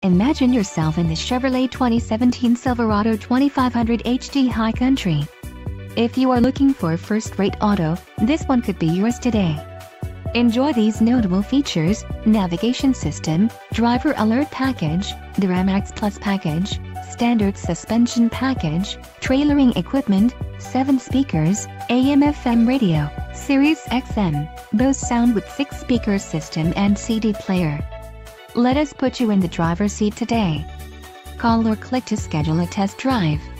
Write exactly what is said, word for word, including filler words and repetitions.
Imagine yourself in the Chevrolet twenty seventeen Silverado twenty-five hundred H D High Country. If you are looking for a first-rate auto, this one could be yours today. Enjoy these notable features: navigation system, driver alert package, Duramax Plus package, standard suspension package, trailering equipment, seven speakers, A M F M radio, Sirius X M, Bose sound with six speaker system and C D player. Let us put you in the driver's seat today. Call or click to schedule a test drive.